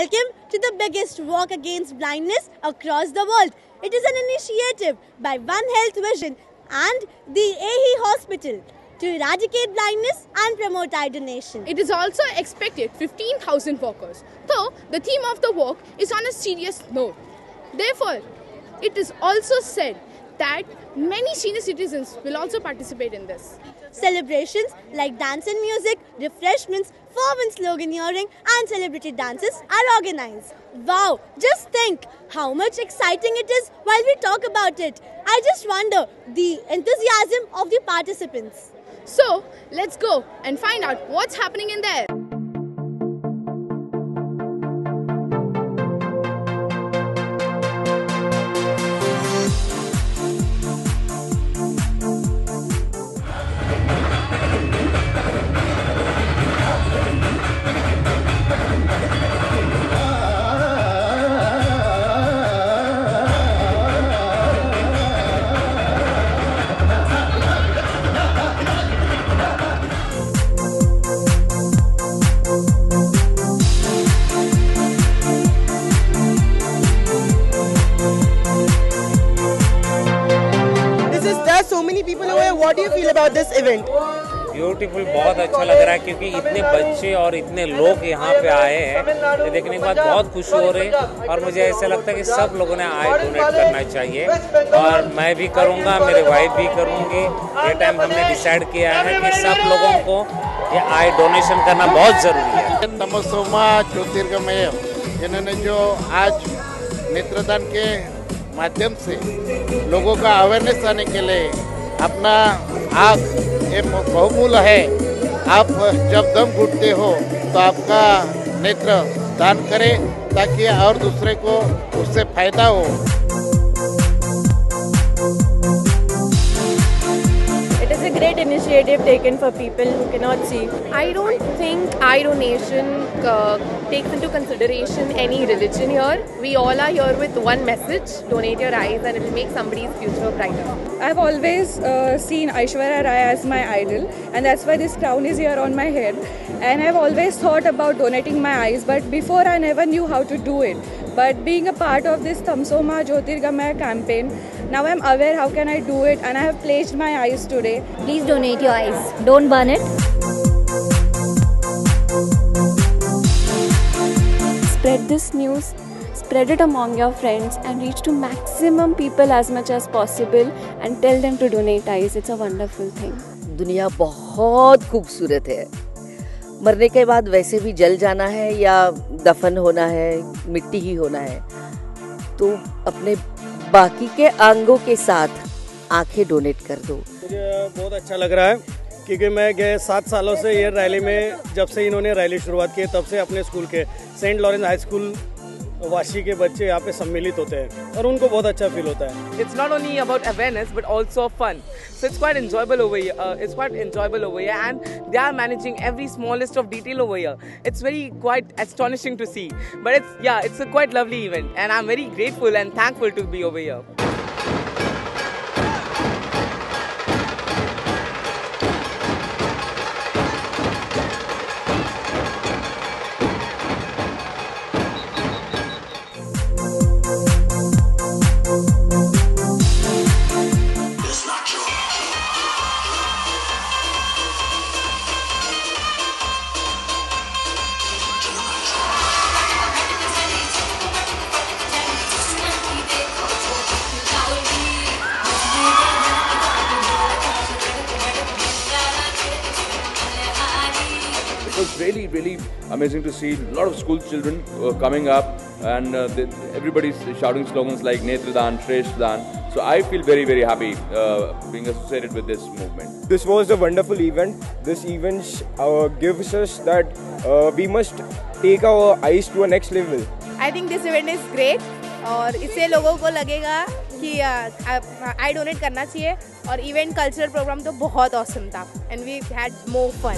Welcome to the biggest walk against blindness across the world. It is an initiative by One Health Vision and the AHE Hospital to eradicate blindness and promote eye donation. It is also expected 15,000 walkers, though the theme of the walk is on a serious note. Therefore, it is also said that many senior citizens will also participate in this. Celebrations like dance and music, refreshments, fervent sloganeering and celebrity dances are organized. Wow, just think how much exciting it is while we talk about it. I just wonder the enthusiasm of the participants. So, let's go and find out what's happening in there. So many people over here. What do you feel about this event? Beautiful, बहुत अच्छा लग रहा है क्योंकि इतने बच्चे और इतने लोग यहाँ पे आए हैं। ये देखने के बाद बहुत खुशी हो रही है और मुझे ऐसा लगता है कि सब लोगों ने आई डोनेट करना चाहिए और मैं भी करूँगा, मेरे वाइफ भी करूँगी। ये टाइम हमने डिसाइड किया है कि सब लोगों को ये आई डोनेशन करना बहुत ज़रूरी है। तमसोमा ज्योतिर्गमय इन्होंने जो आज नेत्रदान के माध्यम से लोगों का अवेयरनेस आने के लिए अपना आँख ये बहुमूल्य है। आप जब दम घुटते हो तो आपका नेत्र दान करें ताकि और दूसरे को उससे फायदा हो। It is a great initiative taken for people who cannot see. I don't think eye donation takes into consideration any religion here. We all are here with one message: donate your eyes and it will make somebody's future brighter. I've always seen Aishwarya Rai as my idol, and that's why this crown is here on my head. And I've always thought about donating my eyes, but before I never knew how to do it. But being a part of this Tamsoma Jyotirgamaya campaign, now I'm aware how can I do it, and I have pledged my eyes today. Please donate your eyes. Don't burn it. Spread this news, spread it among your friends and reach to maximum people as much as possible and tell them to donate eyes. It's a wonderful thing. दुनिया बहुत खूबसूरत है। मरने के बाद वैसे भी जल जाना है या दफन होना है, मिट्टी ही होना है, तो अपने बाकी के अंगों के साथ आंखें डोनेट कर दो। मुझे बहुत अच्छा लग रहा है क्योंकि मैं गए 7 सालों से ये रैली में, जब से इन्होंने रैली शुरुआत की तब से अपने स्कूल के Saint Lawrence High School Vashi के बच्चे यहाँ पे सम्मिलित होते हैं और उनको बहुत अच्छा फील होता है। It's not only about awareness but also fun. So it's quite enjoyable over here. And they are managing every smallest of detail over here. It's quite astonishing to see. But it's a quite lovely event and I'm very grateful and thankful to be over here. It was really amazing to see a lot of school children coming up and everybody's shouting slogans like Netradan, Shreshthdan. So I feel very happy being associated with this movement. This was a wonderful event. This event gives us that we must take our eyes to a next level. I think this event is great और इससे लोगों को लगेगा कि आई donate करना चाहिए और event cultural programme तो बहुत ऑसम था and we had more fun.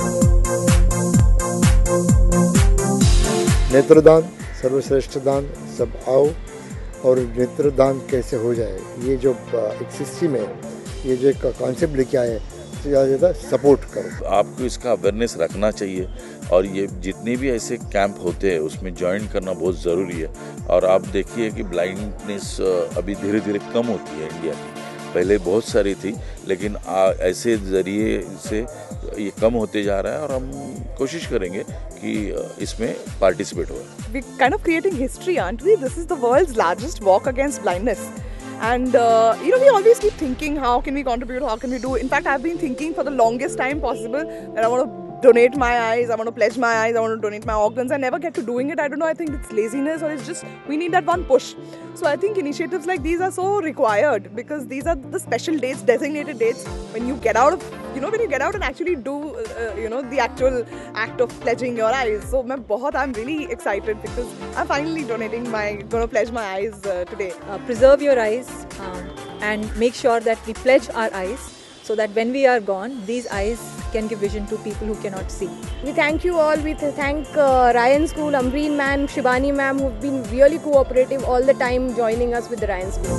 नेत्रदान सर्वश्रेष्ठ दान, सब आओ और नेत्रदान कैसे हो जाए, ये जो एक सिस्टम है, ये जो एक कॉन्सेप्ट लेके आए ज़्यादा से ज़्यादा सपोर्ट करो। आपको इसका अवेयरनेस रखना चाहिए और ये जितने भी ऐसे कैंप होते हैं उसमें ज्वाइन करना बहुत ज़रूरी है। और आप देखिए कि ब्लाइंडनेस अभी धीरे धीरे कम होती है इंडिया की, पहले बहुत सारी थी लेकिन ऐसे ज़रिए से ये कम होते जा रहा है और हम कोशिश करेंगे कि इसमें पार्टिसिपेट हो। We're kind of creating history, aren't we? This is the world's largest walk against blindness. And we always keep thinking, how can we contribute, how can we do? In fact, I've been thinking for the longest time possible that I want to donate my eyes, I want to pledge my eyes, I want to donate my organs. I never get to doing it. I don't know, I think it's laziness or it's just, we need that one push. So I think initiatives like these are so required because these are the special dates, designated dates when you get out of, when you get out and actually do, the actual act of pledging your eyes. So I'm really excited because I'm finally going to pledge my eyes today. Preserve your eyes and make sure that we pledge our eyes so that when we are gone, these eyes can give vision to people who cannot see. We thank you all. We thank Ryan School, Amreen ma'am, Shibani ma'am, who've been really cooperative all the time joining us with the Ryan School.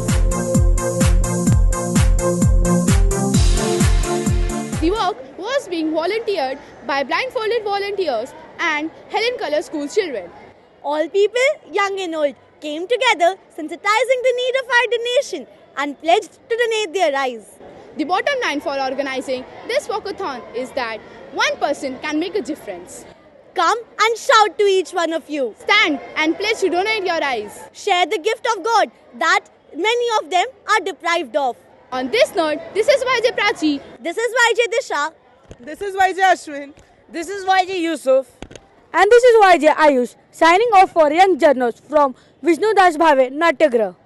The work was being volunteered by blindfolded volunteers and Helen Keller School children. All people, young and old, came together sensitizing the need of eye donation and pledged to donate their eyes. The bottom line for organizing this walkathon is that one person can make a difference. Come and shout to each one of you. Stand and pledge to donate your eyes. Share the gift of God that many of them are deprived of. On this note, this is YJ Prachi. This is YJ Disha. This is YJ Ashwin. This is YJ Yusuf. And this is YJ Ayush, signing off for Young Journals from Vishnu Das Bhave, Natyagraha.